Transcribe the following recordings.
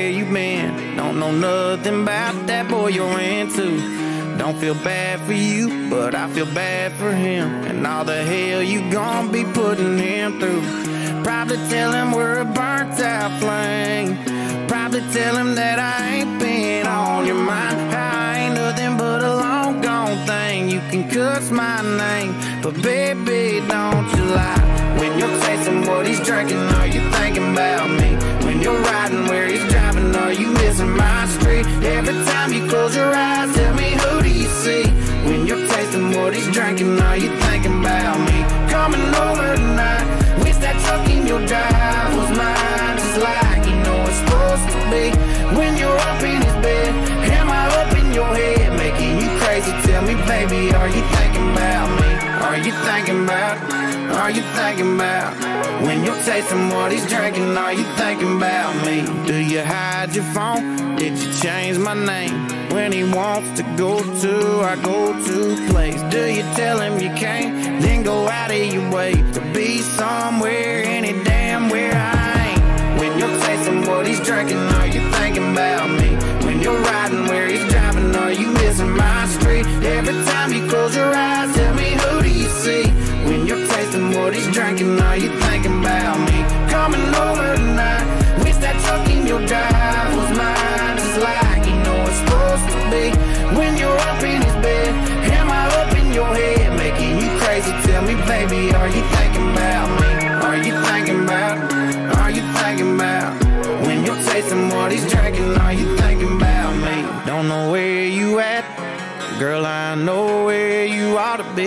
where you been. Don't know nothing about that boy you're into. Don't feel bad for you, but I feel bad for him, and all the hell you gon' be putting him through. Probably tell him we're a burnt out flame. Probably tell him that I ain't been on your mind. I ain't nothing but a long gone thing. You can cuss my name, but baby, don't you lie. When you're tasting what he's drinking, are you thinking about me? When you're riding where he's driving, are you missing my street? Every time you close your eyes, tell me, who do you see? When you're tasting what he's drinking, are you thinking about me? Coming over tonight, wish that truck in your drive was mine, just like you know it's supposed to be. When you're up in his bed, am I up in your head, making you crazy? Tell me, baby, are you thinking about me? Are you thinking about? Are you thinking about? When you're tasting what he's drinking, are you thinking about me? Do you hide your phone? Did you change my name? When he wants to go to our go-to place, do you tell him you can't, then go out of your way to be somewhere, any damn where I ain't? When you're tasting what he's drinking, are you thinking about me? When you're riding where he's driving, are you missing my street? Every time you close your eyes, tell me, who do you see? When you're tasting what he's drinking, are you thinking about me? Coming over tonight, wish that truck in your drive was mine, just like you know it's supposed to be. When you're up in his bed, am I up in your head, making you crazy? Tell me, baby, are you thinking about me? Are you thinking about? Are you thinking about? When you're tasting what he's drinking, are you thinking about me? Don't know where you at, girl, I know where you ought to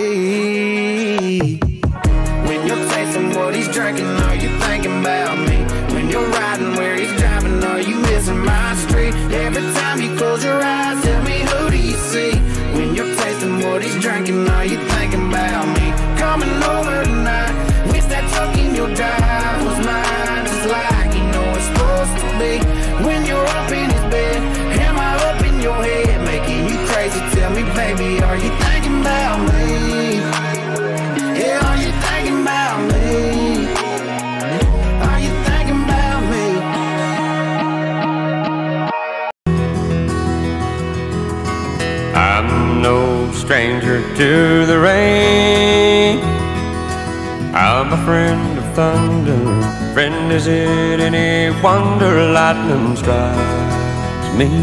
be. When you're tasting what he's drinking, are you thinking about me? When you're riding where he's driving, are you missing my street? Every time you close your eyes, tell me, who do you see? When you're tasting what he's drinking, are you thinking about me? Coming over tonight, wish that truck in your drive was mine, just like you know it's supposed to be. When you're up in his bed, am I up in your head, making you crazy? Tell me, baby, are you thinking about me? Yeah, are you thinking about me? Are you thinking about me? I'm no stranger to the rain. I'm a friend of thunder. Friend, is it any wonder lightning strikes me?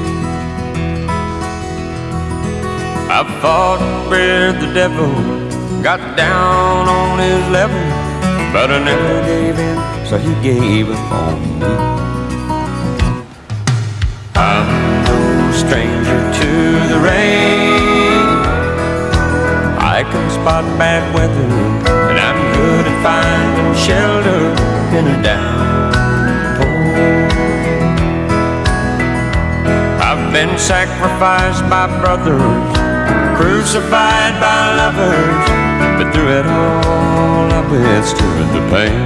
I fought with the devil, got down on his level, but I never gave in, so he gave up on me. I'm no stranger to the rain. I can spot bad weather, and I'm good at finding shelter in a downpour. I've been sacrificed by brothers, crucified by lovers, but through it all I withstood the pain.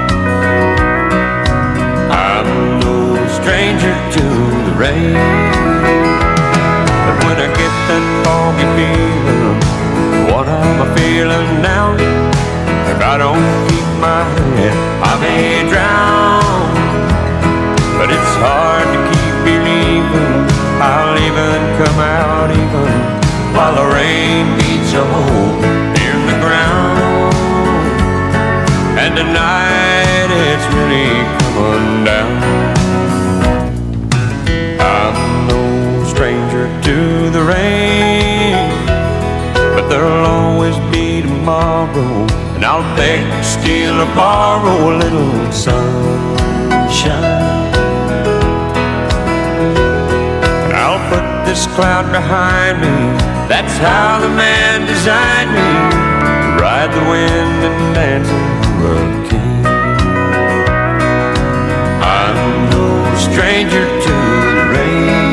I'm no stranger to the rain, but when I get that foggy feeling, what am I feeling now? If I don't keep my head, I may drown. But it's hard to keep believing I'll even come out even while the rain beats a hole in the ground. And tonight it's really coming down. I'm no stranger to the rain, but there'll always be tomorrow, and I'll beg, steal, or borrow a little sunshine. This cloud behind me, that's how the man designed me, to ride the wind and dance a hurricane. I'm no stranger to the rain.